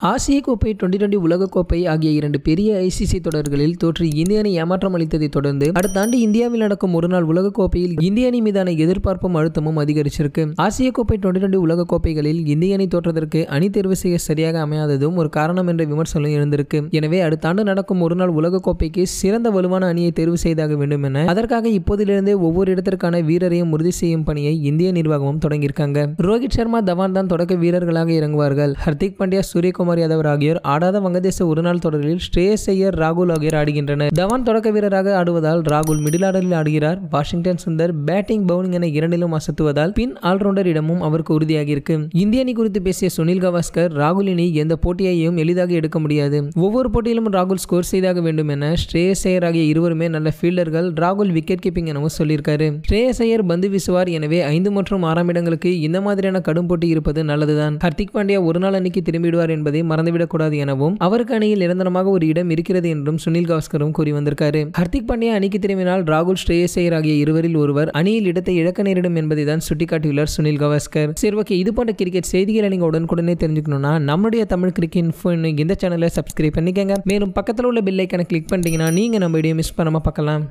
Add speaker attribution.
Speaker 1: ஆசிய கோப்பை, டுவெண்டி உலகக்கோப்பை ஆகிய 2 பெரிய ஐசிசி தொடர்களில் தோற்று இந்திய அணி ஏமாற்றம் அளித்ததை தொடர்ந்து அடுத்த ஆண்டு இந்தியாவில் நடக்கும் ஒருநாள் உலகக்கோப்பையில் இந்திய அணி மீதான எதிர்பார்ப்பும் அழுத்தமும் அதிகரிச்சிருக்கு. ஆசிய கோப்பை, டுவெண்டி உலகக்கோப்பைகளில் இந்திய அணி தோற்றதற்கு அணி தேர்வு செய்ய சரியாக அமையாததும் ஒரு காரணம் என்ற விமர்சனம் எழுந்திருக்கு. எனவே அடுத்த ஆண்டு நடக்கும் ஒருநாள் உலகக்கோப்பைக்கு சிறந்த வலுவான அணியை தேர்வு செய்தாக வேண்டும் என அதற்காக இப்போதிலிருந்தே ஒவ்வொரு இடத்திற்கான வீரரையும் உறுதி செய்யும் பணியை இந்திய நிர்வாகமும் தொடங்கியிருக்காங்க. ரோஹித் சர்மா, தவான் தான் தொடக்க வீரர்களாக இறங்குவார்கள். ஹர்திக் பாண்டியா, சூரியகுமார் யாதவ் ஆகியோர் ஆடாத வங்கதேச ஒருநாள் தொடரில் ஸ்ரேயஸ் ஐயர், ராகுல் ஆகியோர் ஆடுகின்றனர். தவான் தொடக்க வீரராக ஆடுவதால் ராகுல் மிடில் ஆர்டரில் ஆடுகிறார். வாஷிங்டன் சுந்தர் பேட்டிங், பவுலிங் என இரண்டிலும் அசத்துவதால் பின் ஆல்ரவுண்டர் இடமும் அவருக்கு உறுதியாகியிருக்கு. இந்திய அணி குறித்து பேசிய சுனில் கவாஸ்கர், ராகுல் இனி எந்த போட்டியையும் எளிதாக எடுக்க முடியாது. ஒவ்வொரு போட்டியிலும் ராகுல் ஸ்கோர் செய்தாக வேண்டும் என ஸ்ரேயஸ் ஐயர் ஆகிய இருவருமே நல்ல ஃபீல்டர்கள். ராகுல் விக்கெட் கீப்பிங் எனவும் சொல்லியிருக்காரு. ஸ்ரேயஸ் ஐயர் பந்து வீசுவார். எனவே 5 மற்றும் 6ஆம் இடங்களுக்கு இந்த மாதிரியான கடும் போட்டி இருப்பது நல்லதுதான். ஹர்திக் பாண்டியா ஒருநாள் அணிக்கு திரும்பிடுவார் என்பதை மறந்துவிடக்கூடாது எனவும் அவருக்கு அணியில் நிரந்தரமாக ஒரு இடம் இருக்கிறது என்றும் சுனில் கவாஸ்கரும் கூறி வந்திருக்காரு. ஹர்திக் பாண்டியா அணிக்கு திரும்பினால் ராகுல், ஸ்ரேயஸ் ஐயர் ஆகிய இருவரில் ஒருவர் அணியில் இடத்தை இழக்க நேரிடும் என்பதை தான் சுட்டிக்காட்டியுள்ளார் சுனில் கவாஸ்கர். சரி, ஓகே, இது போன்ற கிரிக்கெட் செய்திகளை நீங்க உடனுக்குடனே தெரிஞ்சுக்கணும்னா நம்மளுடைய தமிழ் கிரிக்கெட் இன்ஃபோ இந்த சேனலை சப்ஸ்கிரைப் பண்ணிக்கங்க. மேலும் பக்கத்தில் உள்ள பெல் ஐகானை கிளிக் பண்ணிட்டீங்கன்னா நீங்க நம்ம வீடியோ மிஸ் பண்ணாம பார்க்கலாம்.